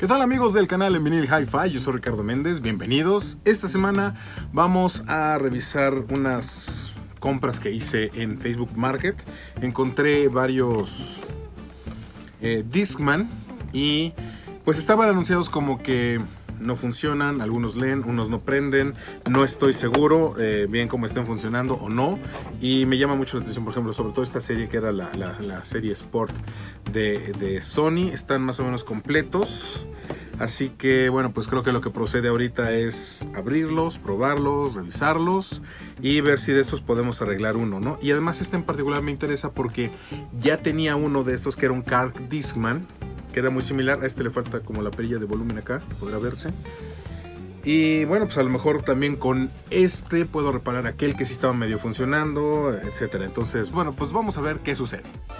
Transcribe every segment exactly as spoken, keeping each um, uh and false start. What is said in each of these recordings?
¿Qué tal amigos del canal en Vinil Hi-Fi? Yo soy Ricardo Méndez, bienvenidos. Esta semana vamos a revisar unas compras que hice en Facebook Market. Encontré varios eh, Discman y pues estaban anunciados como que no funcionan, algunos leen, unos no prenden. No estoy seguro eh, bien cómo estén funcionando o no, y me llama mucho la atención, por ejemplo, sobre todo esta serie que era la, la, la serie Sport de, de Sony. Están más o menos completos, así que bueno, pues creo que lo que procede ahorita es abrirlos, probarlos, revisarlos y ver si de estos podemos arreglar uno, ¿no? Y además este en particular me interesa porque ya tenía uno de estos que era un Karg Discman, que era muy similar. A este le falta como la perilla de volumen acá, podrá verse. Y bueno, pues a lo mejor también con este puedo reparar aquel que sí estaba medio funcionando, etcétera. Entonces, bueno, pues vamos a ver qué sucede.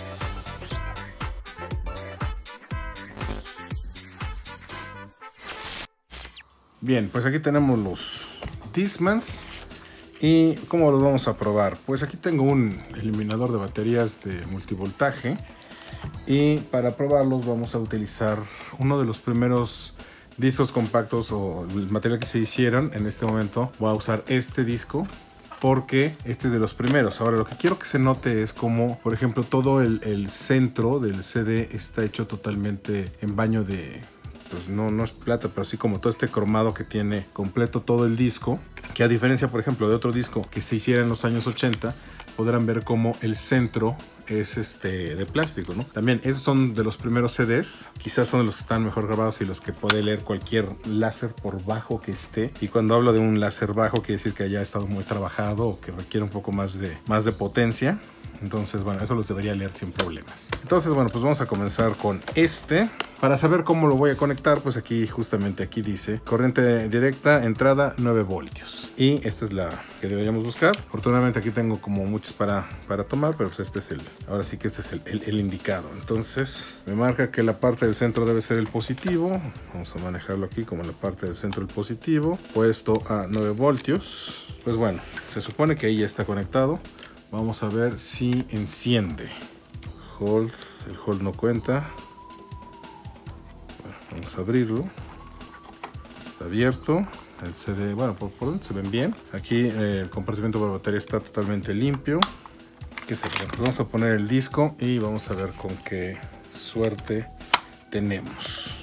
Bien, pues aquí tenemos los Discmans. ¿Y cómo los vamos a probar? Pues aquí tengo un eliminador de baterías de multivoltaje. Y para probarlos vamos a utilizar uno de los primeros discos compactos o el material que se hicieron. En este momento voy a usar este disco porque este es de los primeros. Ahora lo que quiero que se note es como, por ejemplo, todo el, el centro del C D está hecho totalmente en baño de... pues no, no es plata, pero así como todo este cromado que tiene completo todo el disco, que a diferencia, por ejemplo, de otro disco que se hiciera en los años ochenta, podrán ver como el centro es este de plástico, ¿no? También esos son de los primeros C Ds, quizás son de los que están mejor grabados y los que puede leer cualquier láser por bajo que esté. Y cuando hablo de un láser bajo quiere decir que haya estado muy trabajado o que requiere un poco más de, más de potencia. Entonces, bueno, eso los debería leer sin problemas. Entonces, bueno, pues vamos a comenzar con este. Para saber cómo lo voy a conectar, pues aquí, justamente aquí dice corriente directa, entrada nueve voltios. Y esta es la que deberíamos buscar. Afortunadamente aquí tengo como muchos para, para tomar, pero pues este es el, ahora sí que este es el, el, el indicado. Entonces, me marca que la parte del centro debe ser el positivo. Vamos a manejarlo aquí como la parte del centro del positivo, puesto a nueve voltios. Pues bueno, se supone que ahí ya está conectado. Vamos a ver si enciende. Hold, el hold no cuenta. Bueno, vamos a abrirlo. Está abierto. El C D, bueno, por, por dentro se ven bien. Aquí eh, el compartimiento de la batería está totalmente limpio. ¿Qué se ve? Vamos a poner el disco y vamos a ver con qué suerte tenemos.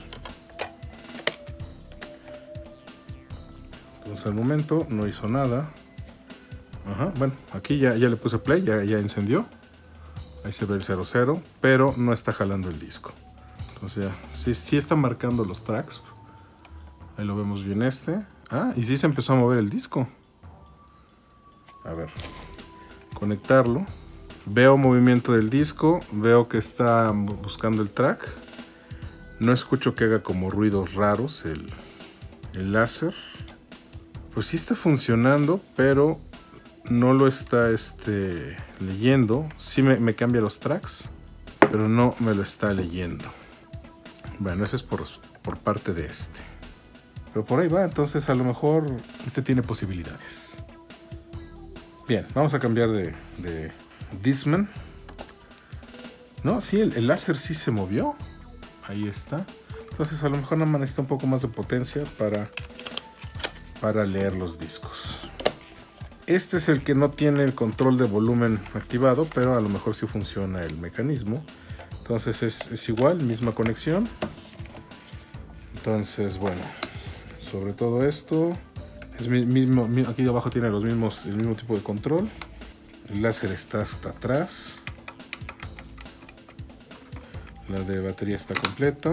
Entonces al momento no hizo nada. Ajá, bueno, aquí ya, ya le puse play, ya, ya encendió. Ahí se ve el cero cero, pero no está jalando el disco. Entonces ya, sí, sí está marcando los tracks. Ahí lo vemos bien este. Ah, y sí se empezó a mover el disco. A ver, conectarlo. Veo movimiento del disco, veo que está buscando el track. No escucho que haga como ruidos raros el, el láser. Pues sí está funcionando, pero... no lo está este, leyendo. Sí me, me cambia los tracks, pero no me lo está leyendo. Bueno, eso es por, por parte de este. Pero por ahí va, entonces a lo mejor este tiene posibilidades. Bien, vamos a cambiar de, de Discman. No, sí, el, el láser sí se movió. Ahí está. Entonces a lo mejor nada más necesita un poco más de potencia para, para leer los discos. Este es el que no tiene el control de volumen activado, pero a lo mejor sí funciona el mecanismo. Entonces es, es igual, misma conexión. Entonces, bueno, sobre todo esto, es mismo, aquí de abajo tiene los mismos, el mismo tipo de control. El láser está hasta atrás. La de batería está completa.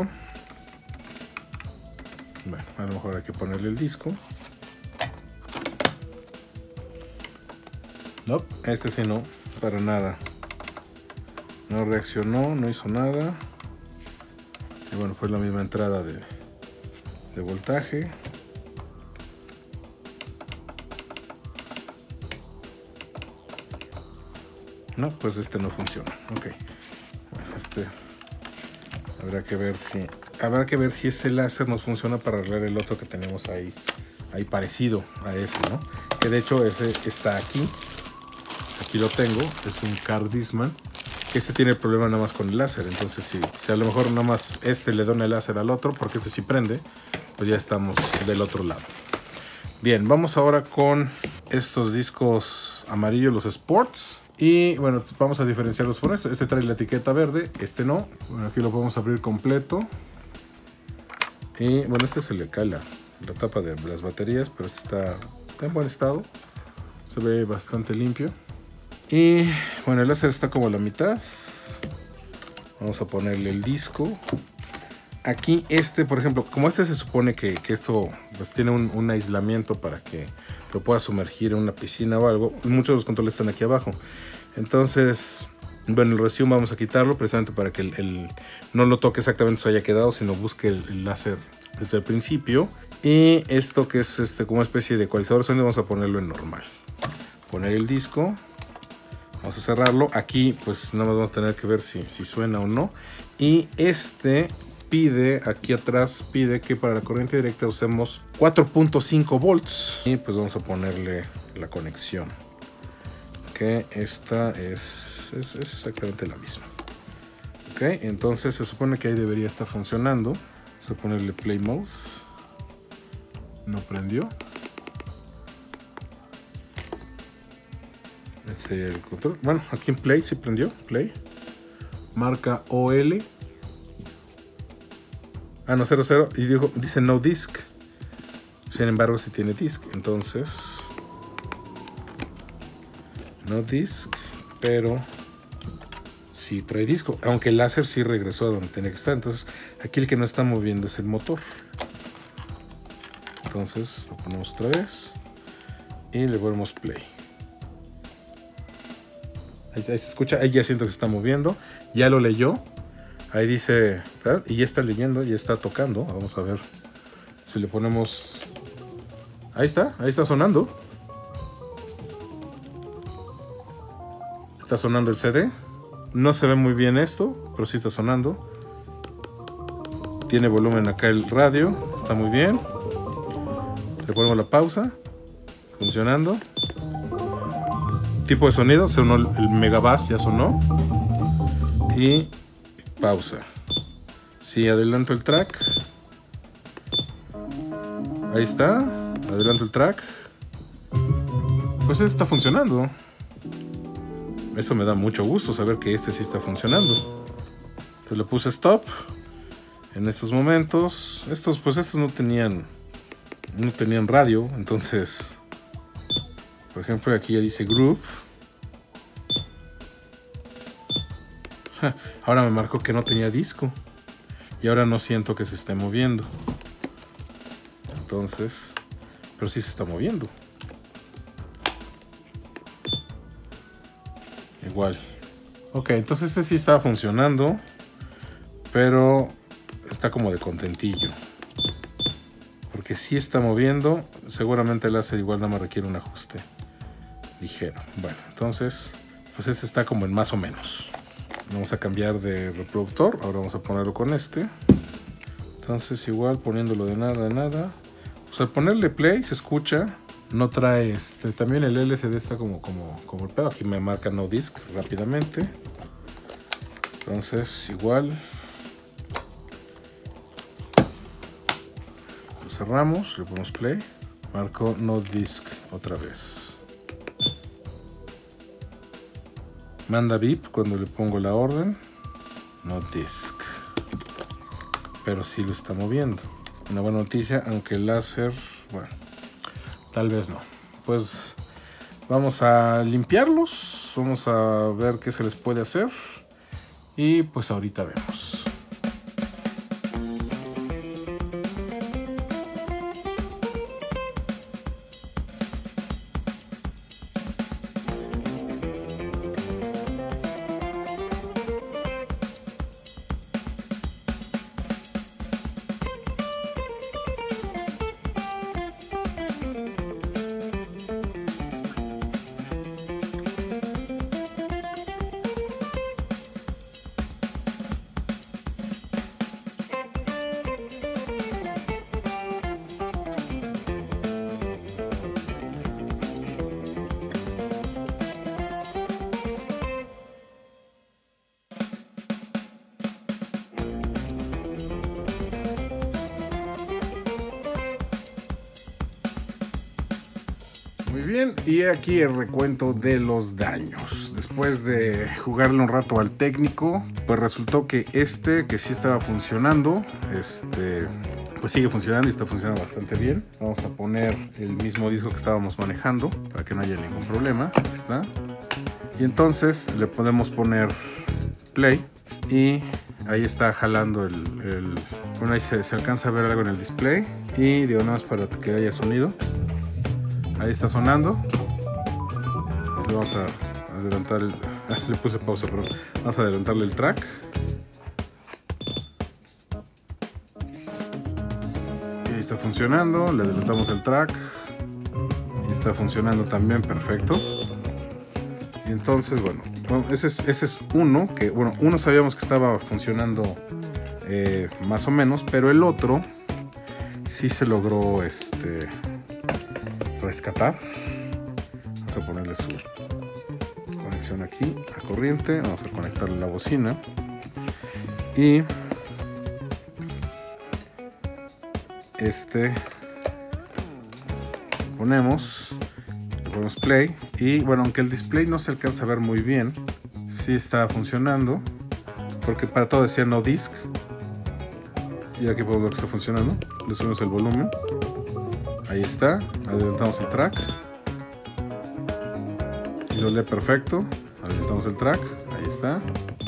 Bueno, a lo mejor hay que ponerle el disco. No, este sí no, para nada. No reaccionó, no hizo nada. Y bueno, fue la misma entrada de, de voltaje. No, pues este no funciona. Ok. Bueno, este habrá que ver si habrá que ver si ese láser nos funciona para arreglar el otro que tenemos ahí, ahí parecido a ese, ¿no? Que de hecho ese está aquí. Aquí lo tengo, es un Karg Discman que ese tiene el problema nada más con el láser. Entonces si, si a lo mejor nada más este le dona el láser al otro, porque este sí prende, pues ya estamos del otro lado. Bien, vamos ahora con estos discos amarillos, los Sports. Y bueno, vamos a diferenciarlos con esto. Este trae la etiqueta verde, este no. Bueno, aquí lo podemos abrir completo. Y bueno, este se le cae la, la tapa de las baterías, pero está, está en buen estado. Se ve bastante limpio. Y bueno, el láser está como a la mitad. Vamos a ponerle el disco. Aquí este, por ejemplo, como este se supone que, que esto pues, tiene un, un aislamiento para que lo pueda sumergir en una piscina o algo. Muchos de los controles están aquí abajo. Entonces, bueno, el resume vamos a quitarlo precisamente para que el, el, no lo toque exactamente se haya quedado, sino busque el, el láser desde el principio. Y esto que es este como una especie de ecualizador de sonido, vamos a ponerlo en normal. Poner el disco. Vamos a cerrarlo. Aquí pues nada más vamos a tener que ver si, si suena o no. Y este pide, aquí atrás pide que para la corriente directa usemos cuatro punto cinco volts. Y pues vamos a ponerle la conexión. Que esta es, es, es exactamente la misma. Ok, entonces se supone que ahí debería estar funcionando. Vamos a ponerle play mode. No prendió. Este el control. Bueno, aquí en play sí prendió. Play. Marca O L. Ah, no, cero cero. Y dijo, dice no disc. Sin embargo, sí tiene disc. Entonces, no disc. Pero sí trae disco. Aunque el láser sí regresó a donde tenía que estar. Entonces, aquí el que no está moviendo es el motor. Entonces, lo ponemos otra vez. Y le ponemos play. Ahí, ahí se escucha. Ahí ya siento que se está moviendo. Ya lo leyó. Ahí dice, ¿tal? Y ya está leyendo, ya está tocando. Vamos a ver si le ponemos... Ahí está, ahí está sonando. Está sonando el C D. No se ve muy bien esto, pero sí está sonando. Tiene volumen acá el radio, está muy bien. Le ponemos la pausa. Funcionando. Tipo de sonido, sonó el megabass, ya sonó. Y... pausa. Si adelanto el track. Ahí está. Adelanto el track. Pues este está funcionando. Eso me da mucho gusto saber que este sí está funcionando. Entonces le puse stop. En estos momentos. Estos pues estos no tenían. No tenían radio. Entonces. Por ejemplo aquí ya dice group. Ahora me marcó que no tenía disco. Y ahora no siento que se esté moviendo. Entonces, pero sí se está moviendo. Igual. Ok, entonces este sí está funcionando. Pero está como de contentillo. Porque sí está moviendo. Seguramente el láser igual nada más requiere un ajuste ligero. Bueno, entonces, pues este está como en más o menos. Vamos a cambiar de reproductor. Ahora vamos a ponerlo con este. Entonces igual poniéndolo de nada, de nada. Pues al ponerle play se escucha. No trae este. También el L C D está como, como, como el pedo. Aquí me marca no disc rápidamente. Entonces igual. Lo cerramos. Le ponemos play. Marco no disc otra vez. Manda beep cuando le pongo la orden. No disc. Pero sí lo está moviendo. Una buena noticia, aunque el láser, bueno, tal vez no. Pues vamos a limpiarlos. Vamos a ver qué se les puede hacer. Y pues ahorita vemos. Muy bien, y aquí el recuento de los daños. Después de jugarle un rato al técnico, pues resultó que este, que sí estaba funcionando, este, pues sigue funcionando y está funcionando bastante bien. Vamos a poner el mismo disco que estábamos manejando para que no haya ningún problema. Ahí está. Y entonces le podemos poner play y ahí está jalando el, el bueno, ahí se, se alcanza a ver algo en el display y digo, nada más para que haya sonido. Ahí está sonando. Le vamos a adelantar el... Ah, le puse pausa, pero vamos a adelantarle el track. Y ahí está funcionando. Le adelantamos el track. Y está funcionando también perfecto. Y entonces, bueno, bueno ese, es, ese es uno que, bueno, uno sabíamos que estaba funcionando eh, más o menos, pero el otro sí se logró este... rescatar. Vamos a ponerle su conexión aquí a corriente, vamos a conectarle la bocina y este ponemos ponemos play y bueno, aunque el display no se alcanza a ver muy bien, sí está funcionando porque para todo decía no disc y aquí podemos ver que está funcionando. Le subimos el volumen. Ahí está, adelantamos el track y lo lee perfecto. Adelantamos el track, ahí está.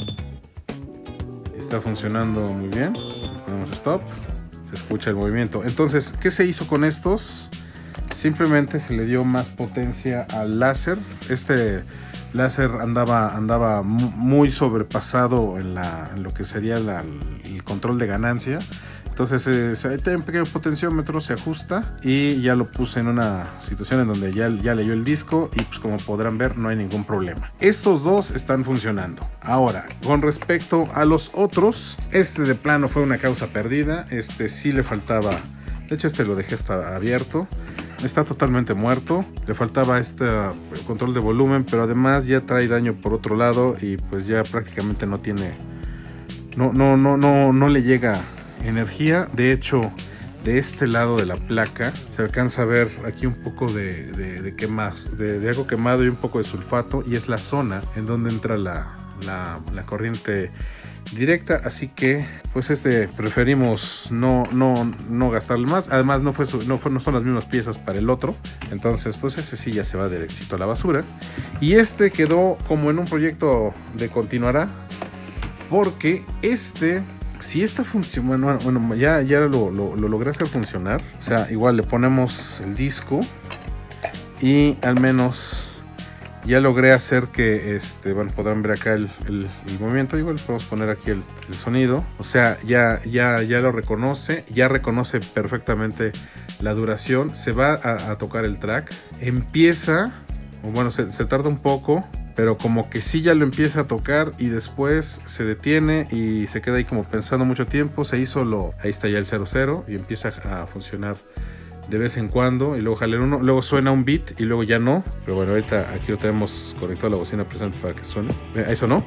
Está funcionando muy bien. Ponemos stop, se escucha el movimiento. Entonces, ¿qué se hizo con estos? Simplemente se le dio más potencia al láser. Este láser andaba, andaba muy sobrepasado en, la, en lo que sería la, el control de ganancia. Entonces eh, ahí tiene un pequeño potenciómetro, se ajusta y ya lo puse en una situación en donde ya, ya leyó el disco y pues como podrán ver no hay ningún problema. Estos dos están funcionando. Ahora, con respecto a los otros, este de plano fue una causa perdida. Este sí le faltaba, de hecho este lo dejé hasta abierto. Está totalmente muerto, le faltaba este control de volumen, pero además ya trae daño por otro lado y pues ya prácticamente no tiene, no, no, no, no, no le llega energía. De hecho, de este lado de la placa se alcanza a ver aquí un poco de, de, de quemas, de, de algo quemado y un poco de sulfato, y es la zona en donde entra la, la, la corriente directa, así que pues este preferimos no, no, no gastarle más. Además no, fue su, no, fue, no son las mismas piezas para el otro, entonces pues ese sí ya se va derechito a la basura. Y este quedó como en un proyecto de continuará, porque este si esta función, bueno, bueno ya, ya lo, lo, lo logré hacer funcionar. O sea, igual le ponemos el disco y al menos ya logré hacer que, este, bueno, podrán ver acá el, el, el movimiento. Igual podemos poner aquí el, el sonido. O sea, ya, ya, ya lo reconoce, ya reconoce perfectamente la duración. Se va a, a tocar el track. Empieza, o bueno, se, se tarda un poco, pero como que sí ya lo empieza a tocar y después se detiene y se queda ahí como pensando mucho tiempo. Se hizo lo, ahí está ya el cero cero y empieza a funcionar de vez en cuando, y luego jalar uno, luego suena un beat y luego ya no. Pero bueno, ahorita aquí lo tenemos conectado a la bocina presente para que suene. Ahí sonó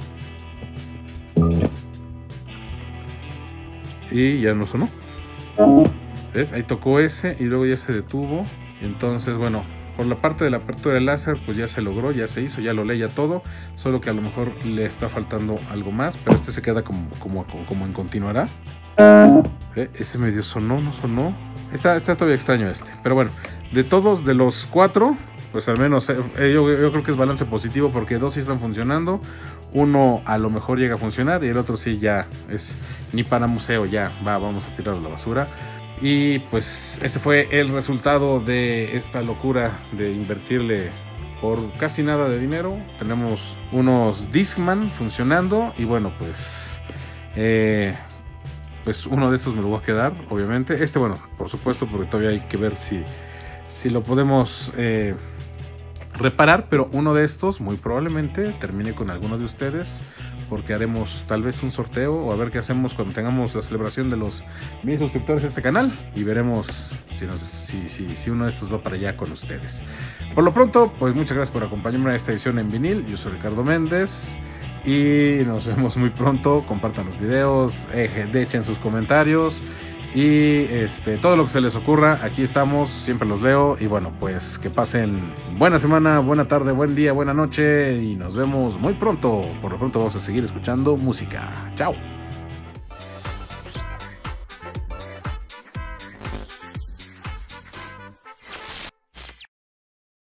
y ya no sonó. ¿Ves? Ahí tocó ese y luego ya se detuvo. Entonces bueno, por la parte de la apertura del láser pues ya se logró, ya se hizo, ya lo lee ya todo, solo que a lo mejor le está faltando algo más, pero este se queda como, como, como en continuará. ¿Eh? Ese medio sonó, no sonó. Está, está todavía extraño este, pero bueno, de todos, de los cuatro, pues al menos eh, yo, yo creo que es balance positivo, porque dos sí están funcionando, uno a lo mejor llega a funcionar y el otro sí ya es ni para museo, ya va, vamos a tirarlo a la basura. Y pues ese fue el resultado de esta locura de invertirle por casi nada de dinero. Tenemos unos Discman funcionando y bueno, pues eh, pues uno de estos me lo voy a quedar, obviamente. Este, bueno, por supuesto, porque todavía hay que ver si, si lo podemos eh, reparar, pero uno de estos muy probablemente termine con alguno de ustedes, porque haremos tal vez un sorteo o a ver qué hacemos cuando tengamos la celebración de los mil suscriptores de este canal y veremos si, nos, si, si, si uno de estos va para allá con ustedes. Por lo pronto, pues muchas gracias por acompañarme a esta edición en vinil. Yo soy Ricardo Méndez y nos vemos muy pronto. Compartan los videos, eh, dejen sus comentarios Y este, todo lo que se les ocurra, aquí estamos, siempre los leo. Y bueno, pues que pasen buena semana, buena tarde, buen día, buena noche. Y nos vemos muy pronto. Por lo pronto vamos a seguir escuchando música. Chao.